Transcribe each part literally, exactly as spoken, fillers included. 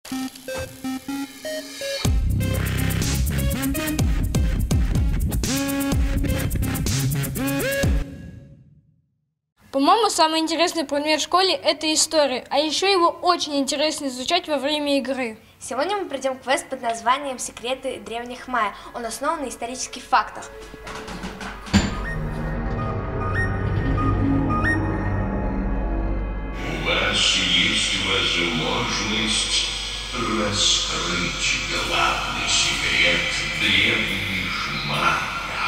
По-моему, самый интересный предмет в школе – это история, а еще его очень интересно изучать во время игры. Сегодня мы пройдем квест под названием «Секреты древних майя». Он основан на исторических фактах. У вас есть возможность раскрыть главный секрет древних майя.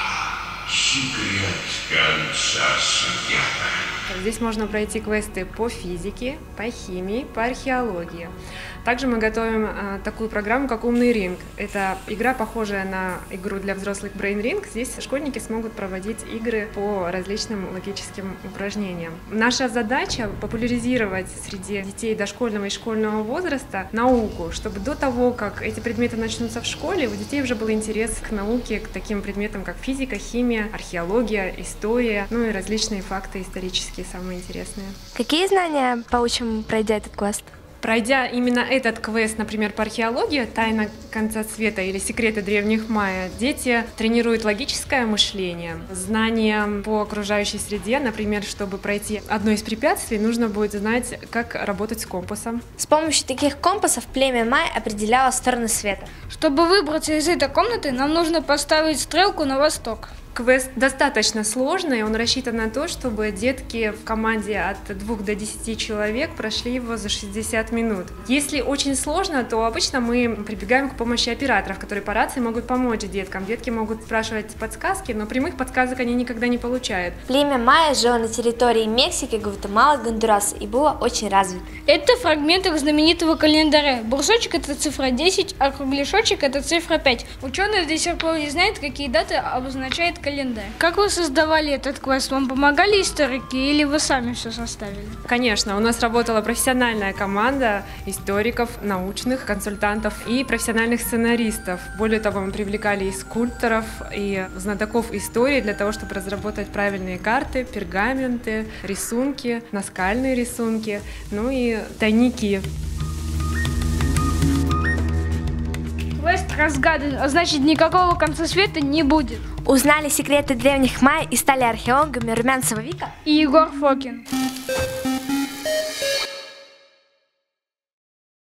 Секрет конца света. Здесь можно пройти квесты по физике, по химии, по археологии. Также мы готовим а, такую программу, как «Умный ринг». Это игра, похожая на игру для взрослых Brain Ring. Здесь школьники смогут проводить игры по различным логическим упражнениям. Наша задача – популяризировать среди детей дошкольного и школьного возраста науку, чтобы до того, как эти предметы начнутся в школе, у детей уже был интерес к науке, к таким предметам, как физика, химия, археология, история, ну и различные факты исторические, самые интересные. Какие знания получим, пройдя этот квест? Пройдя именно этот квест, например, по археологии, «Тайна конца света» или «Секреты древних майя», дети тренируют логическое мышление, знания по окружающей среде. Например, чтобы пройти одно из препятствий, нужно будет знать, как работать с компасом. С помощью таких компасов племя майя определяло стороны света. Чтобы выбраться из этой комнаты, нам нужно поставить стрелку на восток. Квест достаточно сложный, он рассчитан на то, чтобы детки в команде от двух до десяти человек прошли его за шестьдесят минут. Если очень сложно, то обычно мы прибегаем к помощи операторов, которые по рации могут помочь деткам. Детки могут спрашивать подсказки, но прямых подсказок они никогда не получают. Племя майя жило на территории Мексики, Гватемалы, Гондураса и было очень развито. Это фрагменты их знаменитого календаря. Брусочек – это цифра десять, а кругляшочек – это цифра пять. Ученые до сих пор не знают, какие даты обозначает календарь. Как вы создавали этот квест? Вам помогали историки или вы сами все составили? Конечно, у нас работала профессиональная команда историков, научных консультантов и профессиональных сценаристов. Более того, мы привлекали и скульпторов, и знатоков истории для того, чтобы разработать правильные карты, пергаменты, рисунки, наскальные рисунки, ну и тайники. Квест разгадан, а значит никакого конца света не будет. Узнали секреты древних майя и стали археологами Румянцева Вика и Егор Фокин.